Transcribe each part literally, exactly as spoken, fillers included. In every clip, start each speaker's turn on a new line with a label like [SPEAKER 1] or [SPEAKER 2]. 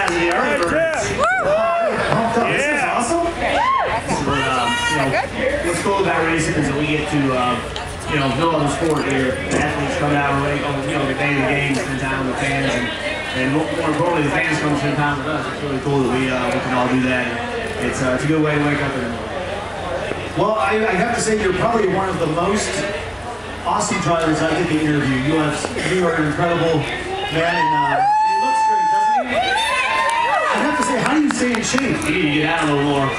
[SPEAKER 1] guys are the early birds.
[SPEAKER 2] Yeah. This is awesome.
[SPEAKER 1] But, um, you know, what's cool about racing is that we get to, uh, you know, build on the sport here. The athletes come out and race, you know, the day of the game, spend time with the fans, and, and more importantly, the fans come spend time with us. It's really cool that we, uh, we can all do that. It's, uh, it's a good way to wake up in the morning.
[SPEAKER 3] Well, I, I have to say you're probably one of the most awesome drivers I get to interview. You have, you are an incredible man, and uh, he looks great, doesn't he? I have to say, how do you stay in shape?
[SPEAKER 1] You need to get out a little more.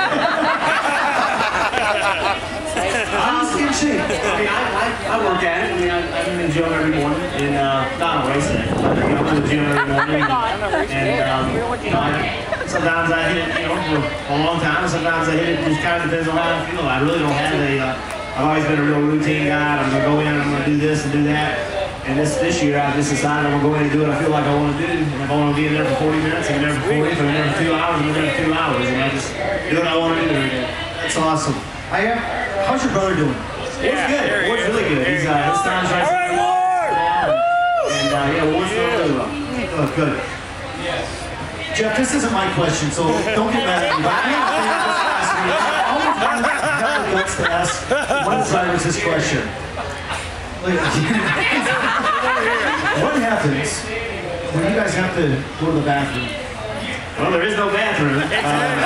[SPEAKER 3] How do you stay in shape?
[SPEAKER 1] I mean, I, I, I work at it. I mean, I, I'm in the gym every morning, and uh, not on racing it, but you know, I'm in the gym every morning, and, and um, you know, I, sometimes I hit it, you know, for a long time, and sometimes I hit it. It just kind of depends on how I feel. I really don't have a. Uh, I've always been a real routine guy. I'm gonna go in, I'm gonna do this and do that. And this this year, I just decided I'm gonna go in and do what I feel like I want to do. And if I want to be in there for forty minutes, I'm in there for forty. If I'm in there for two hours, I'm in there for two hours, and I just do what I want to do every day.
[SPEAKER 3] That's awesome. I am. How's your brother doing?
[SPEAKER 1] Yeah, Ward's good. Ward's really good. He's uh, his time's right. All right, Ward. And uh, yeah, Ward's doing really well.
[SPEAKER 3] Oh, good. Jeff, this isn't my question, so don't get mad at me. But I always wanted to have the guts to ask one of the drivers this question. Like, what happens when you guys have to go to the bathroom?
[SPEAKER 1] Well, there is no bathroom. Uh,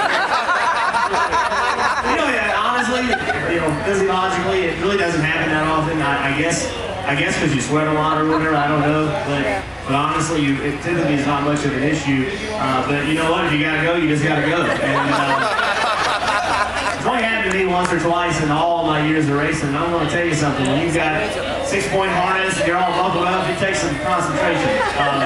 [SPEAKER 1] you know, yeah, honestly, you know, physiologically, it really doesn't happen that often. I, I guess, I guess because you sweat a lot or whatever. I don't know, but but honestly, you, it typically is not much of an issue. Uh, but you know what? If you gotta go, you just gotta go. And uh, it's only happened to me once or twice in all my years of racing. I'm going to tell you something. When you've got six-point harness, and you're all buckled up, it takes some concentration. Uh,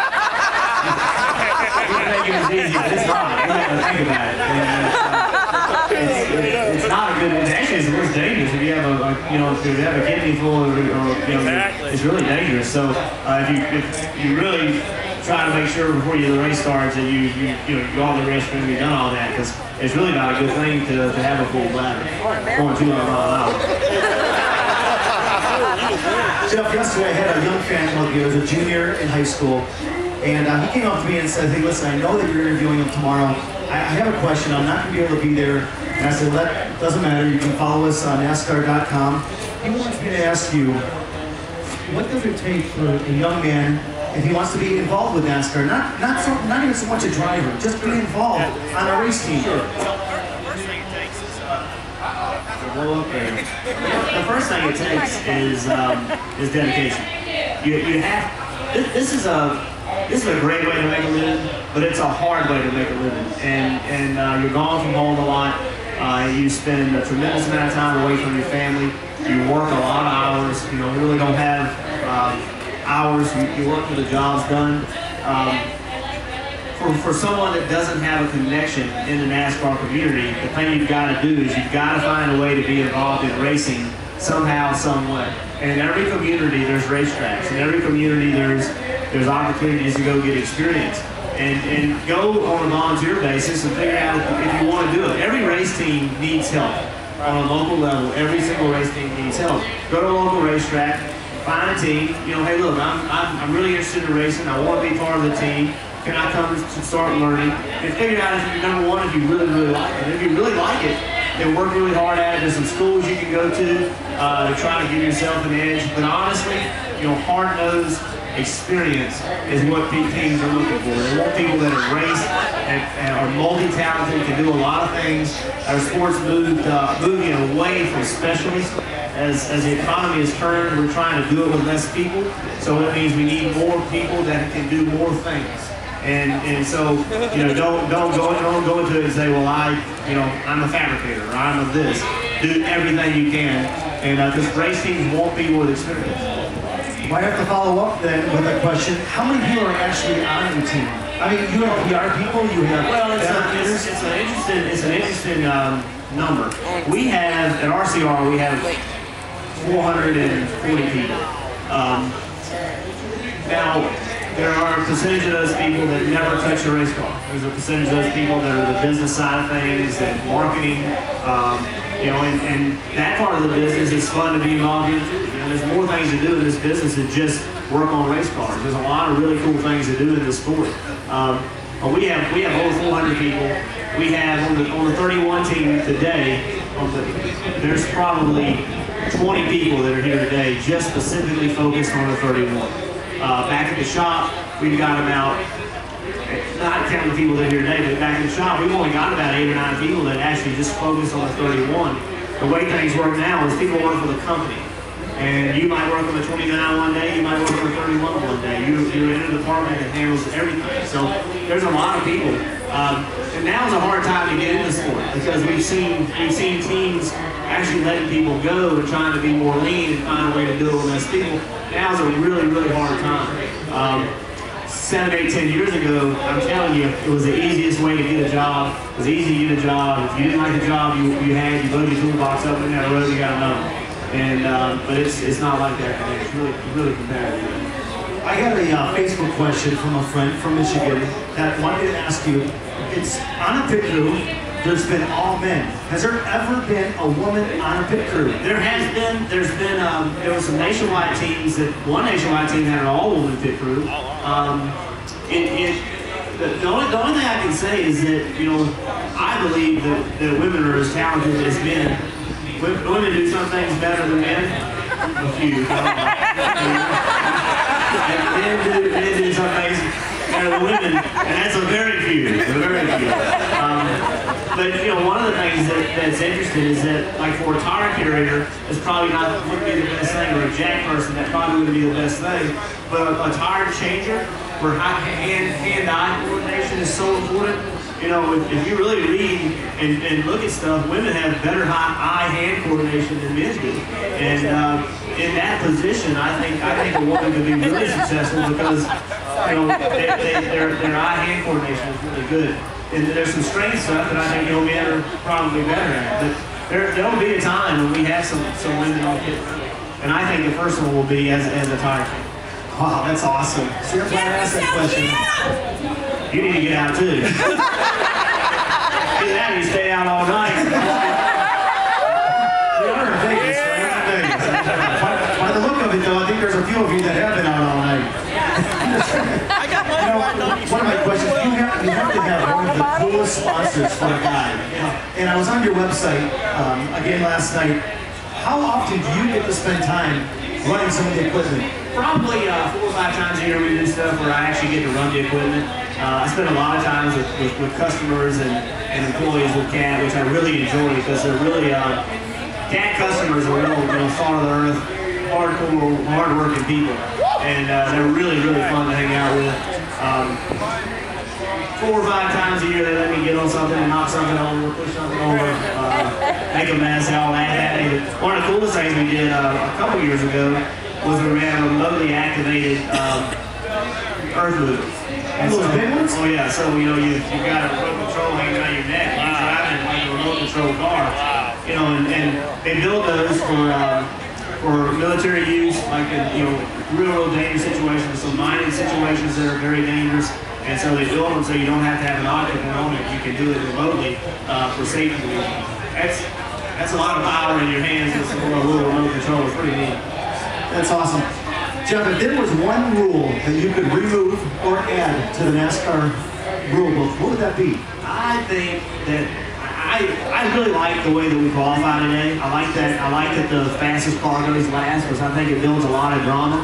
[SPEAKER 1] you think it was easy, but it's not. You have to think about it. And, uh, it's, it's, it's not a good. It's actually, it's worse dangerous if you have a, a you know, if you have a kidney full, or, or you know, it's really dangerous. So uh, if you if you really try to make sure before you the race starts that you you you know you go on the restroom, you've done all that, because it's really not a good thing to, to have a full bladder going two hundred miles an hour.
[SPEAKER 3] Jeff, yesterday I had a young fan come up here, he was a junior in high school, and uh, he came up to me and said, hey, listen, I know that you're interviewing him tomorrow. I, I have a question. I'm not going to be able to be there. And I said, well, that doesn't matter. You can follow us on NASCAR dot com. He wants me to ask you, what does it take for a young man, if he wants to be involved with NASCAR, not not so, not even so much a driver, just be involved on a race team?
[SPEAKER 1] Sure. First thing it takes is uh, blow up there. The first thing it takes is um, is dedication. You you have this, this is a this is a great way to make a living, but it's a hard way to make a living. And and uh, you're gone from home a lot. Uh, you spend a tremendous amount of time away from your family. You work a lot of hours. You know, you really don't have uh, hours. You, you work for the job's done. Um, For, for someone that doesn't have a connection in the NASCAR community, the thing you've got to do is you've got to find a way to be involved in racing somehow, some way. And in every community, there's racetracks. In every community, there's there's opportunities to go get experience. And, and go on a volunteer basis and figure out if, if you want to do it. Every race team needs help on a local level. Every single race team needs help. Go to a local racetrack, find a team. You know, hey, look, I'm, I'm, I'm really interested in racing. I want to be part of the team. Can I come to start learning? And figure out if you number one, if you really, really like it. And if you really like it, then work really hard at it. There's some schools you can go to uh, to try to give yourself an edge. But honestly, you know, hard-nosed experience is what teams are looking for. They want people that have raced and, and are multi-talented, can do a lot of things. Our sports moved uh, moving away from specialists. As, as the economy has turned, we're trying to do it with less people. So it means we need more people that can do more things. And and so, you know, don't don't go don't go into it and say, well, I, you know, I'm a fabricator or I'm a this. Do everything you can, and because uh, race teams want people with experience.
[SPEAKER 3] Might have to follow up then with a question: how many people are actually on the team? I mean, you have P R people, you have
[SPEAKER 1] well, it's, a, it's, it's an interesting it's an interesting um, number. We have at R C R we have four hundred forty people. Um, now. There are a percentage of those people that never touch a race car. There's a percentage of those people that are the business side of things and marketing, um, you know, and, and that part of the business is fun to be involved in too. You know, there's more things to do in this business than just work on race cars. There's a lot of really cool things to do in this sport. Um, Uh, we have we have over four hundred people. We have on the on the thirty-one team today. On the, there's probably twenty people that are here today just specifically focused on the thirty-one. Uh, back at the shop, we've got about, not counting the people that are here today, but back in the shop, we've only got about eight or nine people that actually just focus on the thirty-one. The way things work now is people work for the company. And you might work on the twenty-nine one day, you might work on the thirty-one one day. You, you're in a department that handles everything. So there's a lot of people. Um, and now is a hard time to get into sport because we've seen we've seen teams actually letting people go and trying to be more lean and find a way to do it with less people. Now is a really, really hard time. Um, seven, eight, ten years ago, I'm telling you, it was the easiest way to get a job. It was easy to get a job. If you didn't like the job you, you had, you load your toolbox up and down the road, you got another one. And um, but it's it's not like that today. It's really really competitive.
[SPEAKER 3] I got a uh, Facebook question from a friend from Michigan that wanted to ask you. It's on a pit crew. There's been all men. Has there ever been a woman on a pit crew?
[SPEAKER 1] There has been. There's been. Um, there were some nationwide teams that one nationwide team had an all-woman pit crew. Um, it, it the, the only the only thing I can say is that you know I believe that, that women are as talented as men. Women do some things better than men. A few. And men do, men do some things better than women, and that's a very few. A very few. Um, but you know, one of the things that, that's interesting is that, like for a tire carrier, it's probably not would be the best thing, or a jack person, that probably wouldn't be the best thing. But a, a tire changer, where hand hand-eye coordination is so important. You know, if, if you really read and, and look at stuff, women have better eye-hand coordination than men do. And uh, in that position, I think I think a woman could be really successful because you know they, they, their their eye-hand coordination is really good. And there's some strength stuff that I think you know men are probably better at. But there there'll be a time when we have some some women on pit, and I think the first one will be as as a tire.
[SPEAKER 3] Wow, that's awesome. So you're going to ask that question.
[SPEAKER 1] You need to get out too. Get out and you stay out all night.
[SPEAKER 3] We are in Vegas, right? We're in Vegas. By, by the look of it, though, I think there's a few of you that have been out all night.
[SPEAKER 4] I got one.
[SPEAKER 3] You know, one of my questions, you have, you have to have one of the coolest sponsors for a guy. And I was on your website um, again last night. How often do you get to spend time running some of the equipment?
[SPEAKER 1] Probably uh, four or five times a year we do stuff where I actually get to run the equipment. Uh, I spend a lot of times with, with, with customers and, and employees with C A T, which I really enjoy because they're really, uh, C A T customers are real, you know, salt of the earth, hardcore, hard-working people. And uh, they're really, really fun to hang out with. Um, four or five times a year they let me get on something and knock something over, push something over, uh, make a mess, and all that. One of the coolest things we did uh, a couple years ago was we ran a remotely activated um, earth mover.
[SPEAKER 3] And those big ones?
[SPEAKER 1] Oh yeah, so you know, you, you've got a remote control hanging out your neck, you're driving like a remote control car. You know, and, and they build those for um, for military use, like in, you know, real, real dangerous situations, some mining situations that are very dangerous. And so they build them so you don't have to have an occupant on it. You can do it remotely uh, for safety reasons. That's, that's a lot of power in your hands with a little remote control. It's pretty neat.
[SPEAKER 3] That's awesome. Jeff, if there was one rule that you could remove or add to the NASCAR rule book, what would that be?
[SPEAKER 1] I think that I I really like the way that we qualify today. I like that I like that the fastest car goes last because I think it builds a lot of drama.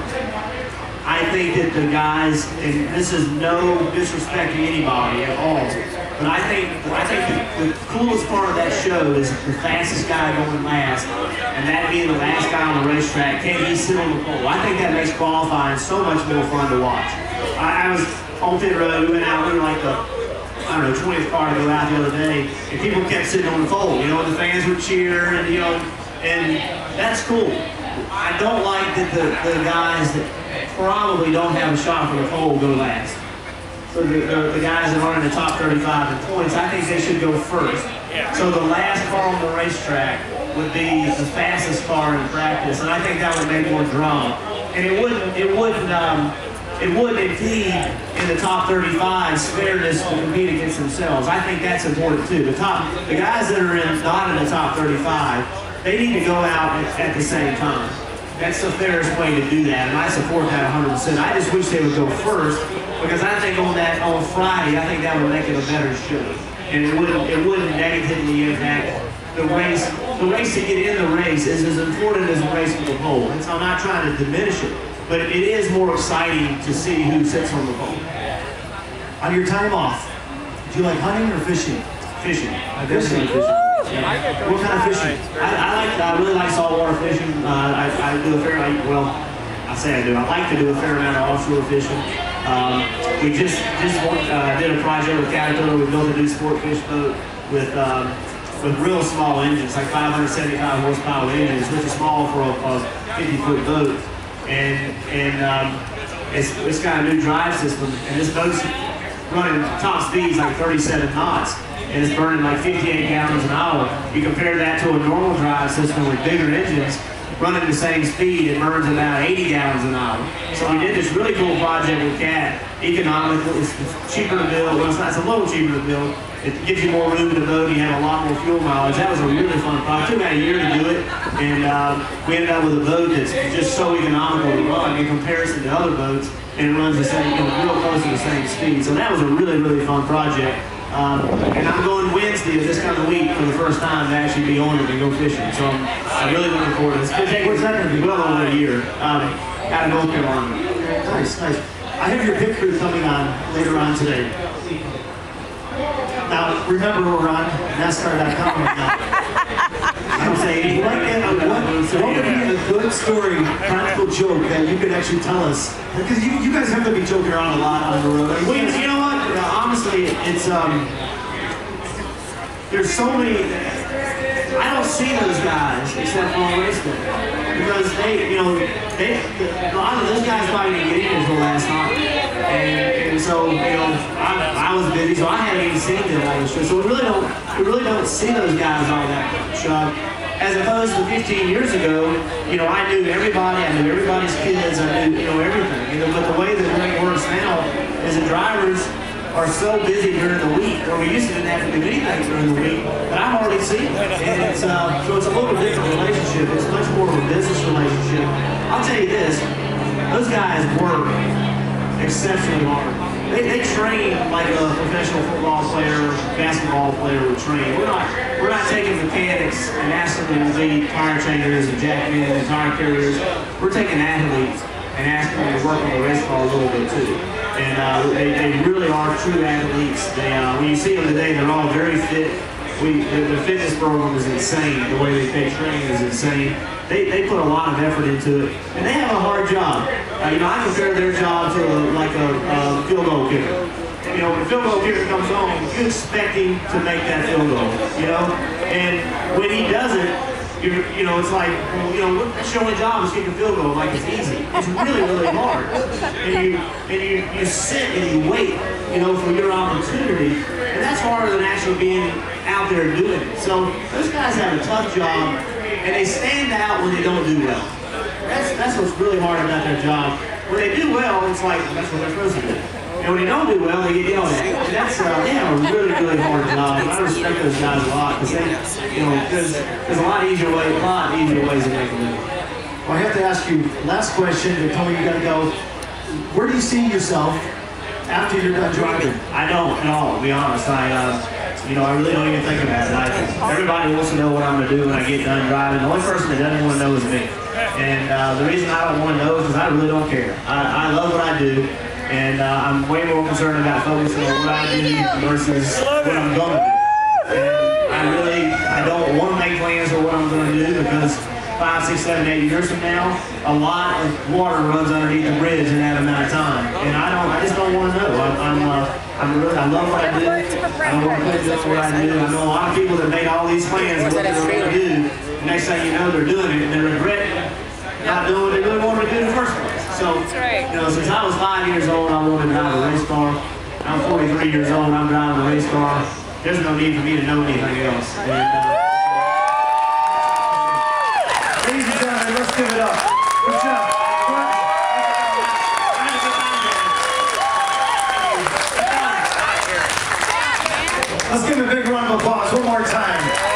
[SPEAKER 1] I think that the guys, and this is no disrespect to anybody at all, but I think I think the, the coolest part of that show is the fastest guy going last, and that being the last guy on the racetrack. Can he sit on the pole? I think that makes qualifying so much more fun to watch. I, I was on pit road. We went out. We were like the I don't know twentieth car to go out the other day, and people kept sitting on the pole. You know, and the fans would cheer, and you know, and that's cool. I don't like that the, the guys that probably don't have a shot for the pole go last. So the, the, the guys that are in the top thirty-five in points, I think they should go first. So the last car on the racetrack would be the fastest car in practice, and I think that would make more drama. And it wouldn't, it wouldn't, um, it wouldn't impede in the top thirty-five's fairness to compete against themselves. I think that's important too. The top, the guys that are in, not in the top thirty-five, they need to go out at, at the same time. that's the fairest way to do that, and I support that one hundred percent. I just wish they would go first, because I think on that on Friday, I think that would make it a better show, and it wouldn't it wouldn't negatively impact the race. The race to get in the race is as important as the race for the pole, and so I'm not trying to diminish it, but it is more exciting to see who sits on the pole.
[SPEAKER 3] On your time off, do you like hunting or fishing?
[SPEAKER 1] Fishing. I definitely fishing. Yeah.
[SPEAKER 3] What kind of fishing?
[SPEAKER 1] I, I like. I really like saltwater fishing. Uh, I, I do a fair amount. Well, I say I do. I like to do a fair amount of offshore fishing. Um, we just just uh, did a project with Caterpillar. We built a new sport fish boat with um, with real small engines, like five hundred seventy-five horsepower engines, which is small for a, a fifty foot boat. And and um, it's it's got a new drive system, and this boat's running top speeds like thirty-seven knots. And it's burning like fifty-eight gallons an hour. You compare that to a normal drive system with bigger engines, running the same speed, it burns about eighty gallons an hour. So we did this really cool project with Cat. Economical, it's cheaper to build. Well, it's, not, it's a little cheaper to build. It gives you more room in the boat. You have a lot more fuel mileage. That was a really fun project. It took about a year to do it, and um, we ended up with a boat that's just so economical to run in comparison to other boats, and it runs the same, you know, real close to the same speed. So that was a really, really fun project. Um, and I'm going Wednesday of this coming week for the first time to actually be on it and go fishing. So I'm, I'm really looking forward to this. What's that going to be? Well over a year. Um, out of North Carolina.
[SPEAKER 3] Nice, nice. I have your pit crew coming on later on today. Now, remember we're on NASCAR dot com right now.
[SPEAKER 1] I don't say anything.
[SPEAKER 3] What, what, what would be a good story, practical joke that you could actually tell us? Because you, you guys have to be joking around a lot on the road.
[SPEAKER 1] Well, you, you know what? Honestly, it's um. There's so many. I don't see those guys except on race day, because they, you know, they a lot of those guys probably didn't get in until last night, and, and so you know, I, I was busy, so I hadn't even seen them on the show. So we really don't, we really don't see those guys all that much. Uh, As opposed to fifteen years ago, you know, I knew everybody, I knew everybody's kids, I knew, you know, everything. You know, but the way that it works now is the drivers are so busy during the week, or we used to didn't have to do anything during the week, but I hardly see them. And it's, uh, so it's a little different relationship. It's much more of a business relationship. I'll tell you this, those guys work exceptionally hard. They, they train like a professional football player, basketball player would train. We're not, we're not taking mechanics and asking them to be tire changers and jackmen and tire carriers. We're taking athletes and asking them to work on the race car a little bit too. And uh, they, they really are true athletes. They, uh, when you see them today, they're all very fit. We, the, the fitness program is insane. The way they, they train is insane. They, they put a lot of effort into it, and they have a hard job. Uh, you know, I compare their job to a, like a, a field goal kicker. You know, when the field goal kicker comes on, you expect him to make that field goal, you know? And when he doesn't, you're, you know, it's like, well, you know, that's your only job is kick a field goal, like it's easy. It's really, really hard. And you and you, you sit and you wait, you know, for your opportunity. And that's harder than actually being out there doing it. So those guys have a tough job, and they stand out when they don't do well. That's that's what's really hard about their job. When they do well, it's like, that's what they're supposed to do. And when they don't do well, they get yelled at. And that's, uh, they have a really, really hard job. I respect those guys a lot, because they, you know, there's, there's a lot easier ways, a lot easier ways to make a living.
[SPEAKER 3] Well, I have to ask you, last question, they told me you gotta go. Where do you see yourself after you're done driving?
[SPEAKER 1] I don't at all, to be honest. I, uh, you know, I really don't even think about it. I, everybody wants to know what I'm gonna do when I get done driving. The only person that doesn't want to know is me. And uh, the reason I don't want to know is because I really don't care. I, I love what I do. And uh, I'm way more concerned about focusing on what I do versus what I'm going to do. And I really, I don't want to make plans for what I'm going to do, because five, six, seven, eight years from now, a lot of water runs underneath the bridge in that amount of time. And I don't, I just don't want to know. I'm, I'm, uh, I'm really, I love what I do. I don't want to put up what I do. I know a lot of people that made all these plans of what they're going to do. The next thing you know, they're doing it, and they regret not doing what they really wanted to do in the first place. So, you know, since I was five years old, I wanted to drive a race car. I'm forty-three years old, I'm driving a race car. There's no need for me to know anything else. And, uh,
[SPEAKER 3] Ladies and gentlemen, let's give it up. Good job. Let's give a big round of applause one more time.